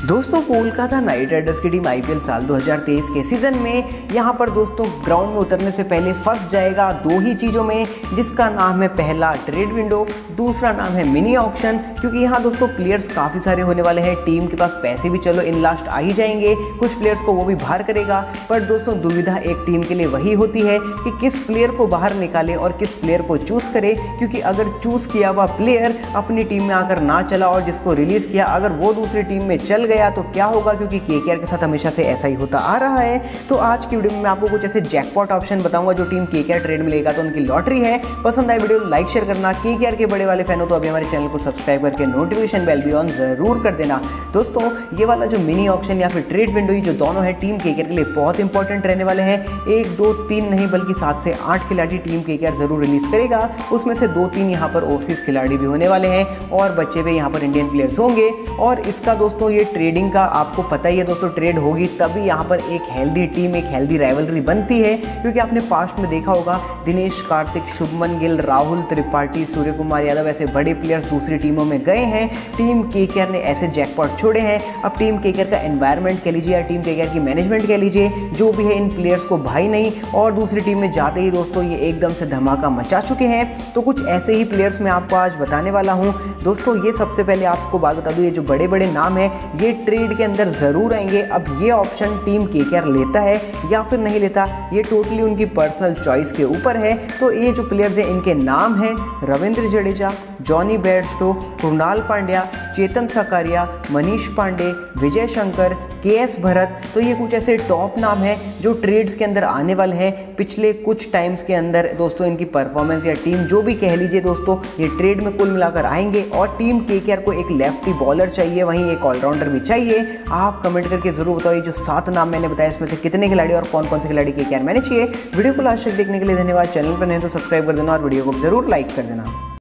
दोस्तों Kolkata Knight Riders की team IPL साल 2023 के सीजन में यहाँ पर दोस्तों ग्राउंड में उतरने से पहले फंस जाएगा दो ही चीज़ों में, जिसका नाम है पहला ट्रेड विंडो, दूसरा नाम है मिनी ऑक्शन। क्योंकि यहाँ दोस्तों प्लेयर्स काफ़ी सारे होने वाले हैं, टीम के पास पैसे भी चलो इन लास्ट आ ही जाएंगे, कुछ प्लेयर्स को वो भी बाहर करेगा। पर दोस्तों दुविधा एक टीम के लिए वही होती है कि किस प्लेयर को बाहर निकाले और किस प्लेयर को चूज़ करे। क्योंकि अगर चूज़ किया हुआ प्लेयर अपनी टीम में आकर ना चला और जिसको रिलीज़ किया अगर वो दूसरी टीम में चल गया तो क्या होगा, क्योंकि केकेआर के साथ हमेशा से ऐसा ही होता आ रहा है। तो आज की वीडियो में मैं आपको कुछ ऐसे जैकपॉट ऑप्शन बताऊंगा जो टीम केकेआर ट्रेड में लेगा तो उनकी लॉटरी है। पसंद आए वीडियो लाइक शेयर करना, केकेआर के बड़े वाले फैन हो तो अभी हमारे चैनल को सब्सक्राइब करके नोटिफिकेशन बेल भी ऑन जरूर कर देना। दोस्तों ये वाला जो मिनी ऑक्शन या फिर ट्रेड विंडो जो दोनों है टीम केकेआर के लिए बहुत इंपॉर्टेंट रहने वाले हैं। 1 2 3 नहीं बल्कि 7 से 8 खिलाड़ी टीम केकेआर जरूर रिलीज करेगा, उसमें से 2-3 यहाँ पर ओवरसीज खिलाड़ी भी होने वाले हैं और बच्चे हुए यहाँ पर इंडियन प्लेयर्स होंगे। और इसका दोस्तों ये ट्रेडिंग का आपको पता ही है दोस्तों, ट्रेड होगी तभी यहाँ पर एक हेल्दी टीम, एक हेल्दी राइवलरी बनती है। क्योंकि आपने पास्ट में देखा होगा दिनेश कार्तिक, शुभमन गिल, राहुल त्रिपाठी, सूर्य कुमार यादव ऐसे बड़े प्लेयर्स दूसरी टीमों में गए हैं, टीम केकेआर ने ऐसे जैकपॉट छोड़े हैं। अब टीम केकेआर का एनवायरनमेंट कह लीजिए या टीम केकेआर की मैनेजमेंट कह लीजिए, जो भी है इन प्लेयर्स को भाई नहीं और दूसरी टीम में जाते ही दोस्तों ये एकदम से धमाका मचा चुके हैं। तो कुछ ऐसे ही प्लेयर्स मैं आपको आज बताने वाला हूँ। दोस्तों ये सबसे पहले आपको बात बता दूँ, ये जो बड़े बड़े नाम है ये ट्रेड के अंदर ज़रूर आएंगे। अब ये ऑप्शन टीम केकेआर लेता है या फिर नहीं लेता ये टोटली उनकी पर्सनल चॉइस के ऊपर है। तो ये जो प्लेयर्स हैं इनके नाम हैं Ravindra Jadeja, Jonny Bairstow, Krunal Pandya, Chetan Sakariya, Manish Pandey, Vijay Shankar, KS Bharat. तो ये कुछ ऐसे टॉप नाम हैं जो ट्रेड्स के अंदर आने वाले हैं। पिछले कुछ टाइम्स के अंदर दोस्तों इनकी परफॉर्मेंस या टीम जो भी कह लीजिए दोस्तों ये ट्रेड में कुल मिलाकर आएंगे। और टीम केकेआर को एक लेफ्टी बॉलर चाहिए, वहीं एक ऑलराउंडर भी चाहिए। आप कमेंट करके जरूर बताओ ये जो 7 नाम मैंने बताया इसमें से कितने खिलाड़ी और कौन कौन से खिलाड़ी केकेआर मैंने चाहिए। वीडियो को लास्ट तक देखने के लिए धन्यवाद। चैनल पर नहीं तो सब्सक्राइब कर देना और वीडियो को जरूर लाइक कर देना।